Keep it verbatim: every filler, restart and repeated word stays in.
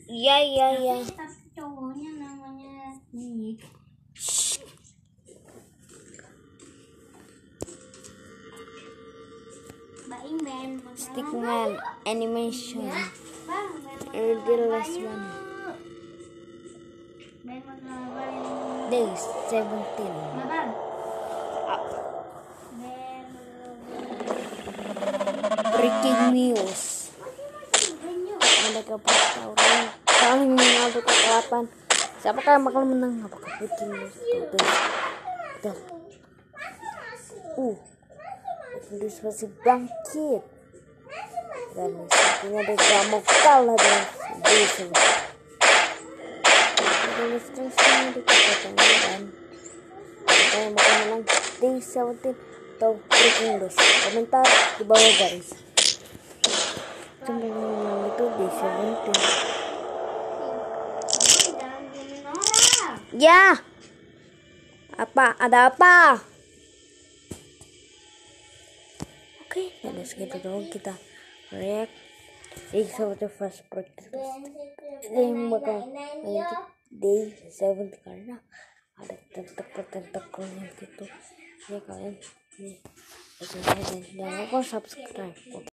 Iya iya iya. Tapi cowoknya namanya Nick. Stickman animation. Bang, Ridiculous one. Day seventeen. Bang. Breaking news. Ada kabar tawuran saling Ronaldo ke delapan. Siapakah yang bakal menang? Apakah breaking news? Tuh, tuh. Uh, Inggris masih bangkit. Dan sepertinya dia gak mau kalah dengan Inggris. Inggris terusnya dikatakan dan siapa yang bakal menang di seventeen atau breaking news? Komentar di bawah guys. Siapa yang menang itu di seventeen? Ya. Apa? Ada apa? Oke, jadi segitu dong kita react di seventeen first project yang bakal lanjut di seventeen karena ada tentakel-tentakelnya gitu ya kalian. Jangan lupa subscribe.